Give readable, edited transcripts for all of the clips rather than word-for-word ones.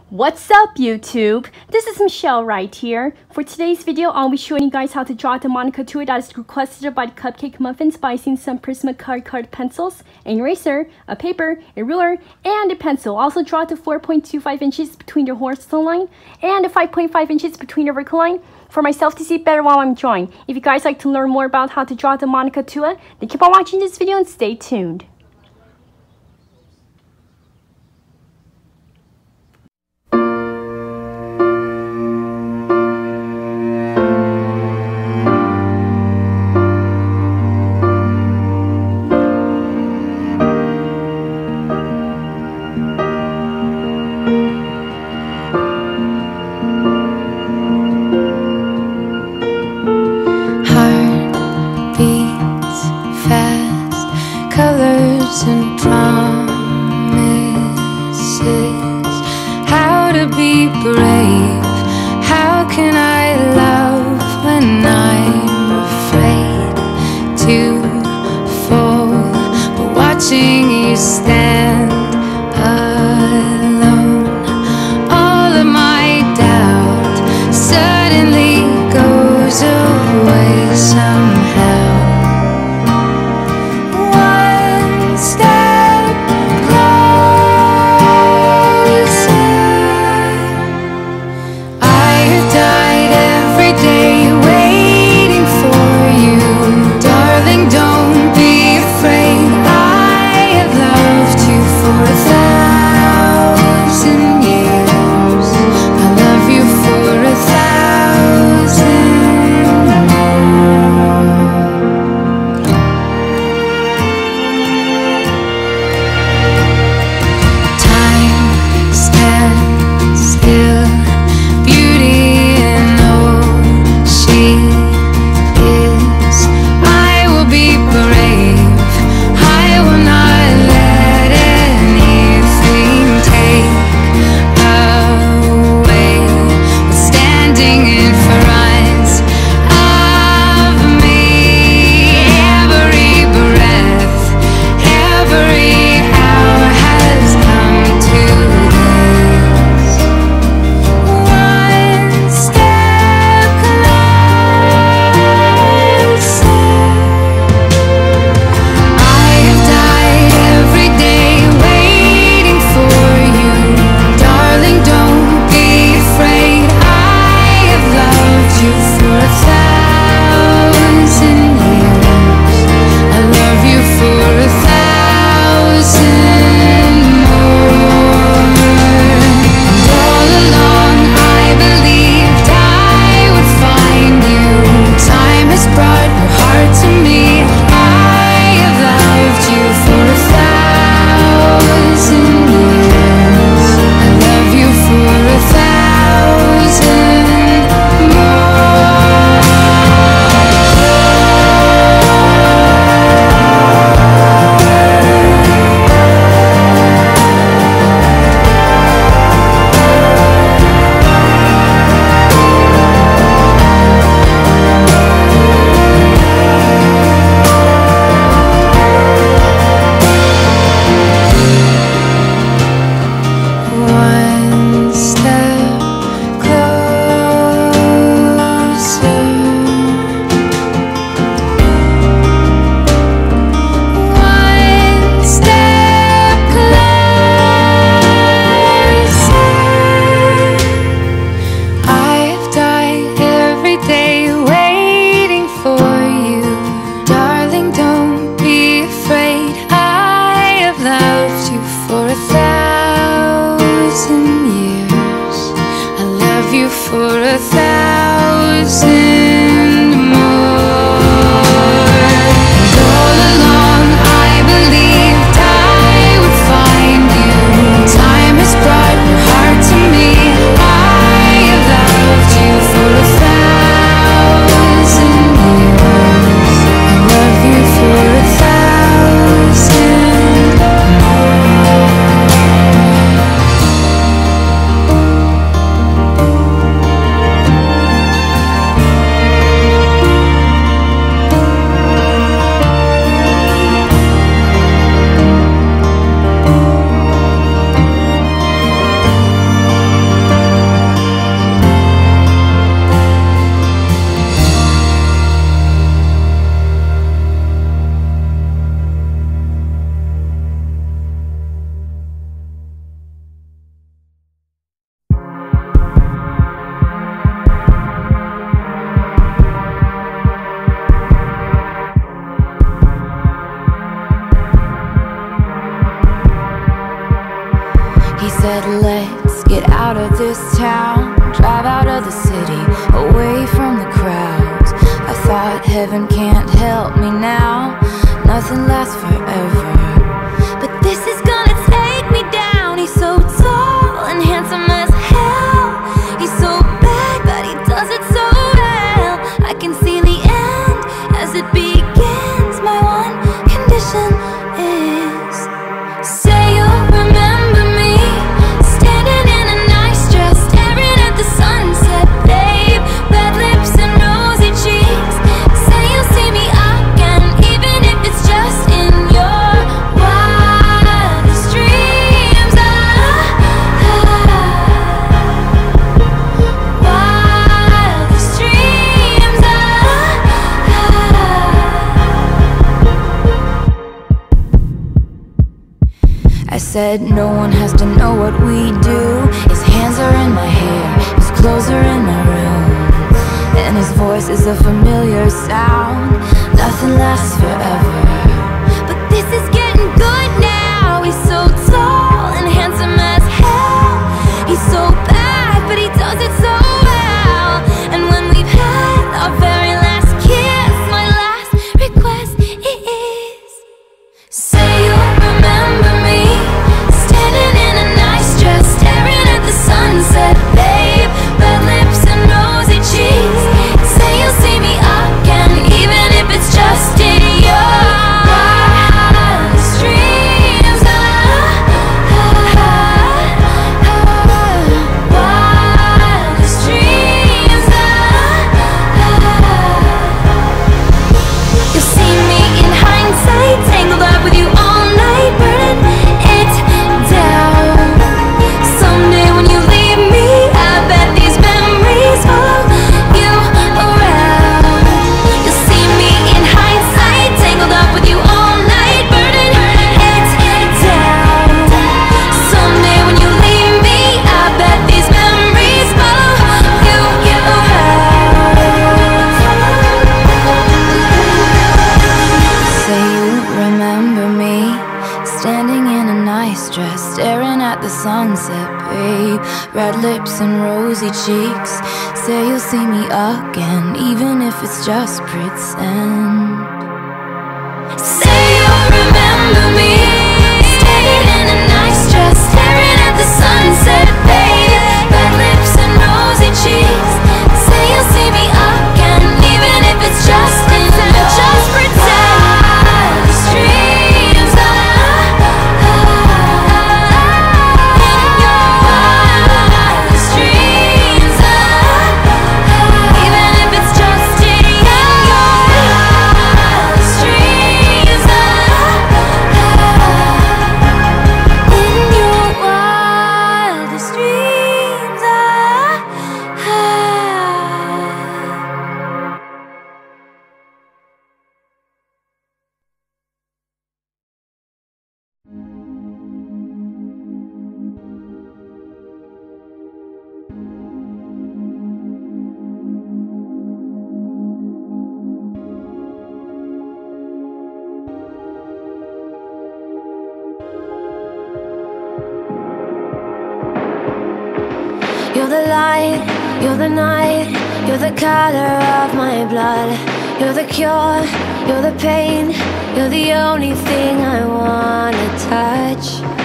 What's up, YouTube? This is Michelle right here. For today's video, I'll be showing you guys how to draw the Monica tour that is requested by the Cupcake Muffins by using some Prismacolor colored pencils, an eraser, a paper, a ruler, and a pencil. Also draw the 4.25 inches between your horizontal line and the 5.5 inches between your vertical line for myself to see better while I'm drawing. If you guys like to learn more about how to draw the Monica tour, then keep on watching this video and stay tuned. Colors and promises, how to be brave, how can I love when I'm afraid to fall, but watching you stand alone, all of my doubt suddenly goes away somehow. For 1,000 more. And all along I believed I would find you. Time has brought your heart to me. I have loved you for 1,000 years. I love you for 1,000 more. said, let's get out of this town, drive out of the city, away from the crowds. I thought heaven can't help me now, nothing lasts forever. But this is gonna take me down. He's so tall and handsome as hell. He's so bad, but he does it so well. I can see the end as it begins. My one condition is, say you'll remember me, standing in a nice dress, staring at the sunset, babe. Red lips and rosy cheeks. Say you'll see me again, even if it's just in your wildest dreams. Wildest dreams. I said no one has to know what we do. His hands are in my hair, his clothes are in my room, and his voice is a familiar sound. Nothing lasts forever, but this is getting good now. He's so tall and handsome as hell. He's so bad, but he does it so well. And when we've had our very last kiss, my last request is, say you'll remember me, standing in a nice dress, staring at the sunset, babe. Red lips and rosy cheeks. Say you'll see me again, even if it's just in your wildest dreams. Wildest dreams. You'll see me in hindsight, tangled up with you all night, burning it down. Someday when you leave me, I bet these memories follow you around. You'll see me in hindsight, tangled up with you all night, burning it down. Someday when you leave me, I bet these memories follow you around. Say you remember me, standing in a nice dress, staring at the sunset, babe. Red lips and rosy cheeks. Say you'll see me again, even if it's just pretend. Say you'll remember me, standing in a nice dress, staring at the sunset, babe. Red lips and rosy cheeks. Say you'll see me again, even if it's just in just pretend. Wildest dreams. In your wildest dreams. Even if it's just in your wildest dreams. In your wildest dreams. You're the light, you're the night, you're the color of my blood. You're the cure, you're the pain, you're the only thing I wanna touch.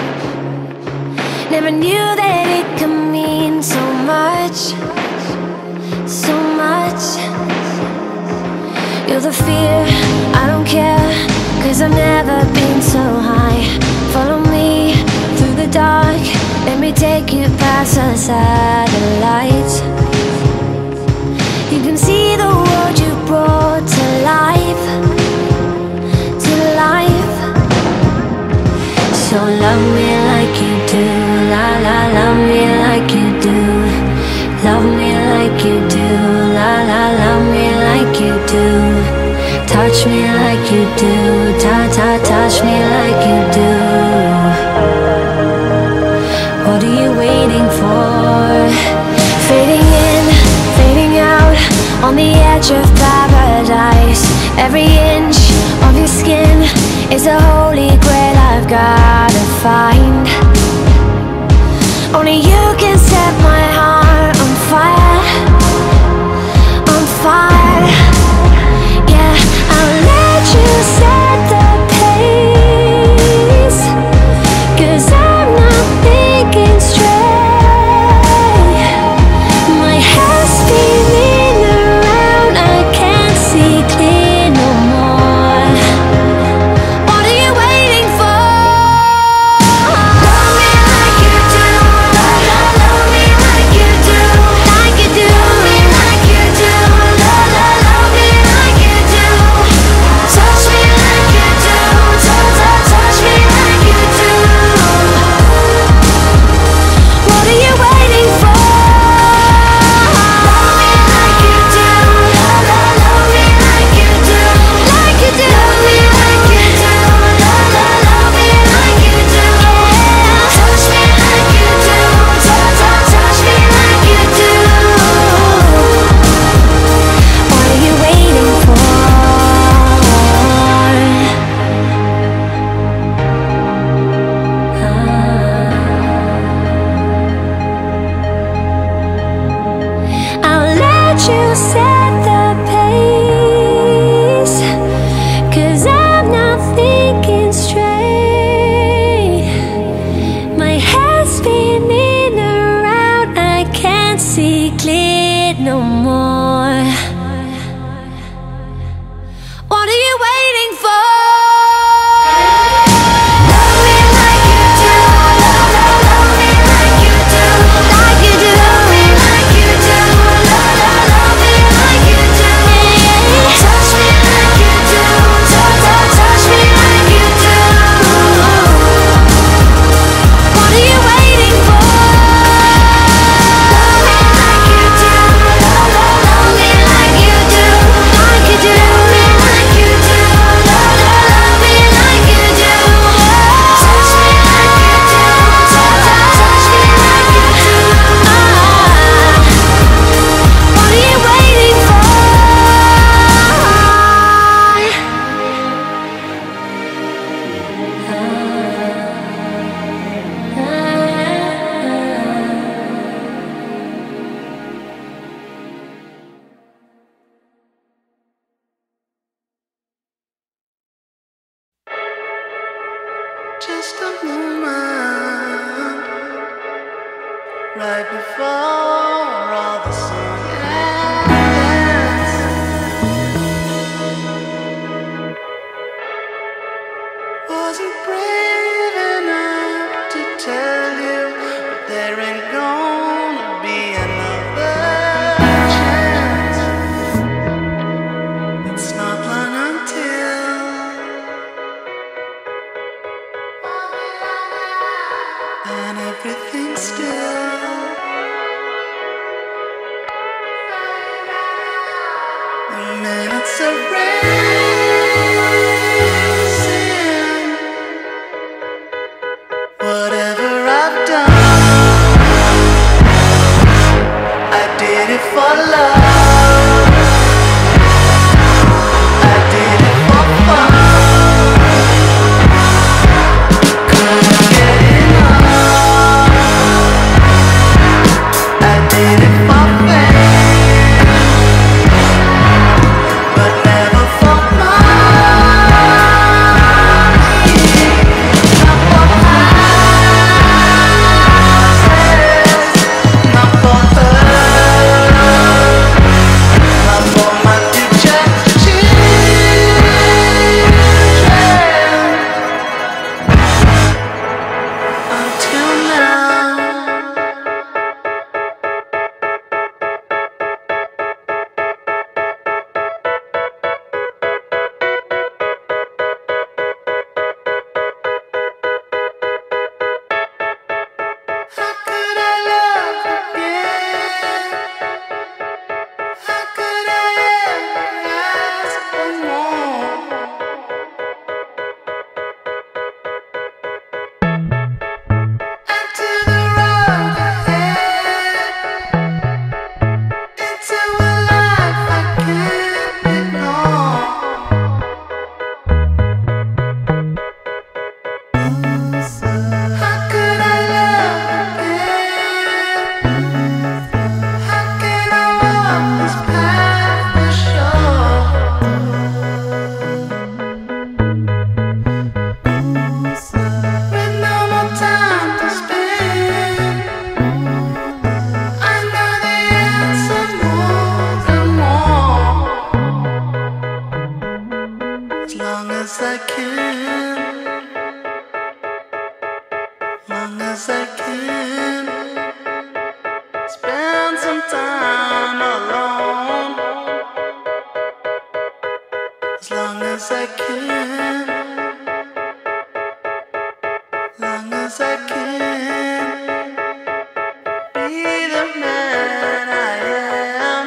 Never knew that it could mean so much, so much. You're the fear, I don't care, 'cause I've never been so high. Follow me through the dark, let me take you past the satellites. You can see the world you brought to life, to life. So love me like you do, la la, love me like you do. Love me like you do, la la, love me like you do. Touch me like you do, touch me like you do. What are you waiting for? Fading in, fading out, on the edge of paradise. Every inch of your skin is a holy grail I've gotta find. Only you can set my heart on fire, on fire. Yeah, I'll let you set the pace, 'cause I'm not thinking straight. My head's spinning around, I can't see clear no more. What are you waiting for? Love me like you do, love me like you do, like you do. Love me like you do, love me like you do. Touch me like you do, touch me like you do. What are you waiting for? Love me like you do, love me like you do, like you do. Love me like you do, love me like you do. Touch me like you do, touch me like you do. What are you waiting for? I'll let you set the pace, 'cause I'm not thinking straight. My head's spinning around, I can't see clear no more. What are you waiting for? Love me like you do, love me like you do, like you do. Love me like you do, love me like you do. Touch me like you do, touch me like you do. What are you waiting for? Love me like you do, love me like you do, like you do. Love me like you do, love me like you do. Touch me like you do, touch me like you do. What are you waiting for? Just a moment right before all the sun ends. Wasn't brave enough to tell you, but there ain't gonna be another chance. It's not one until and everything's still. The minutes are racing. Whatever I've done, I did it for love. I did it for fun. Couldn't get enough. I did it for fame, but never for as I can, long as I can be the man I am.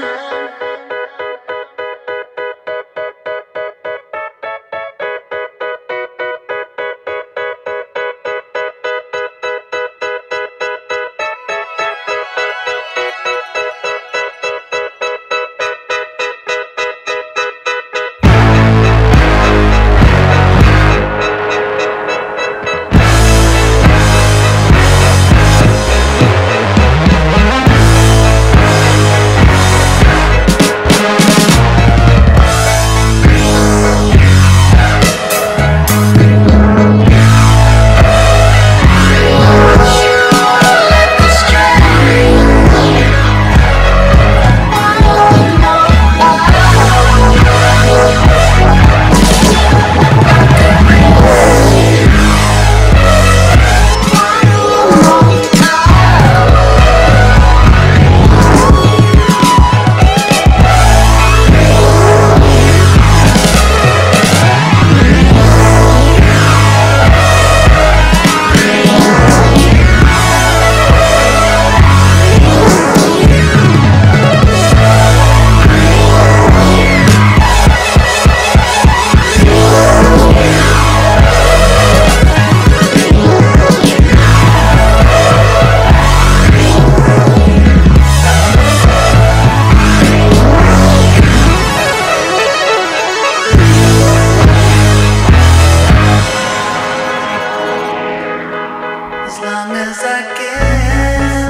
As long as I can,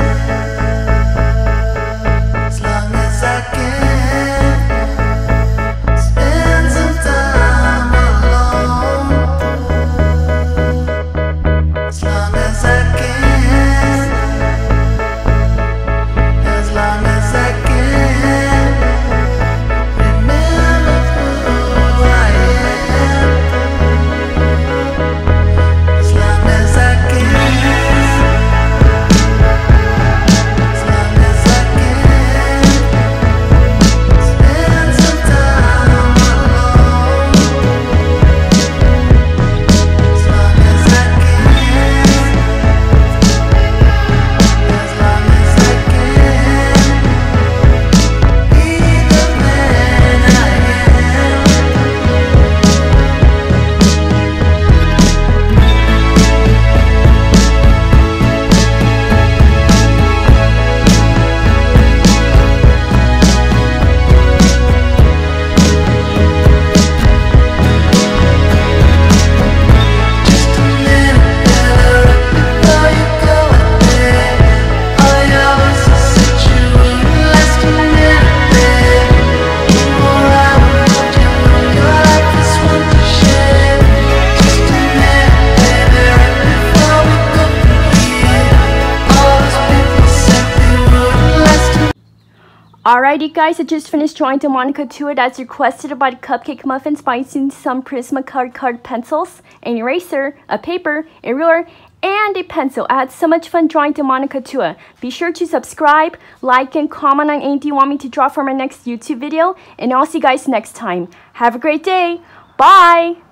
as long as I can, spend some time alone. As long as I can, as long as I can, remember who I am. As long as I can. Alrighty guys, I just finished drawing the Monica to it as requested by the Cupcake Muffins by using some Prismacolor pencils, an eraser, a paper, a ruler, and a pencil. I had so much fun drawing the Monica to it. Be sure to subscribe, like, and comment on anything you want me to draw for my next YouTube video, and I'll see you guys next time. Have a great day. Bye!